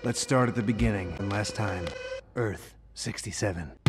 Let's start at the beginning, and last time, Earth 67.